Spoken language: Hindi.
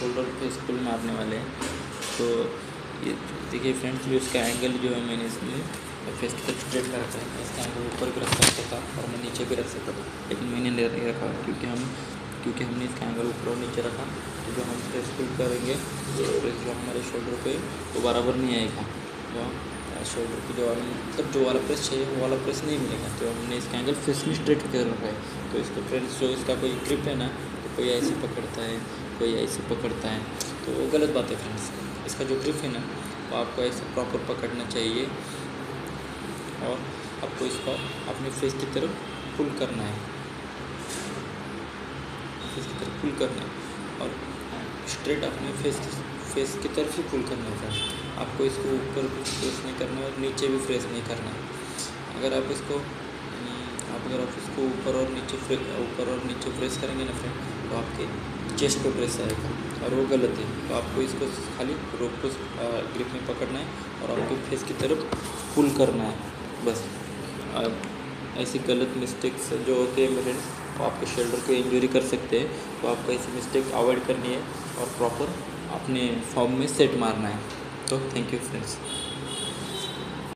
शोल्डर पे पुल मारने वाले हैं। तो ये देखिए फ्रेंड्स, जो इसका एंगल जो है मैंने इसमें फेस की तरफ स्ट्रेट कर रखा है। इसका एंगल ऊपर भी रख सकता था और मैं नीचे भी रख सकता था, लेकिन मैंने नहीं रखा क्योंकि हमने इसका एंगल ऊपर और नीचे रखा तो जो हम प्रेस पुल करेंगे प्रेस जो हमारे शोल्डर पे वो बराबर नहीं आएगा। जो शोल्डर की जो मतलब जो वाला प्रेस चाहिए वो वाला प्रेस नहीं मिलेगा। तो हमने इसका एंगल फेस में स्ट्रेट कर रखा है। तो इसका फ्रेंड्स जो इसका कोई ग्रिप है ना, तो कोई ऐसे पकड़ता है, कोई ऐसे पकड़ता है, तो वो गलत बात है फ्रेंड्स। इसका जो ग्रिप है ना वो आपको ऐसे प्रॉपर पकड़ना चाहिए और आपको इसको अपने फेस की तरफ पुल करना है, फेस की तरफ पुल करना है और स्ट्रेट अपने फेस की तरफ ही पुल करना है फ्रेंड्स। आपको इसको ऊपर भी प्रेस नहीं करना है और नीचे भी प्रेस नहीं करना है। अगर आप इसको ऊपर और नीचे प्रेस करेंगे ना फ्रेंड, तो आपके चेस्ट पे प्रेस आएगा और वो गलत है। तो आपको इसको खाली रोप को ग्रिप में पकड़ना है और आपके फेस की तरफ पुल करना है बस। ऐसी गलत मिस्टेक्स जो होते हैं फ्रेंड्स वो आपके शोल्डर को इंजरी कर सकते हैं। तो आपको ऐसी मिस्टेक अवॉइड करनी है और प्रॉपर अपने फॉर्म में सेट मारना है। तो थैंक यू फ्रेंड्स।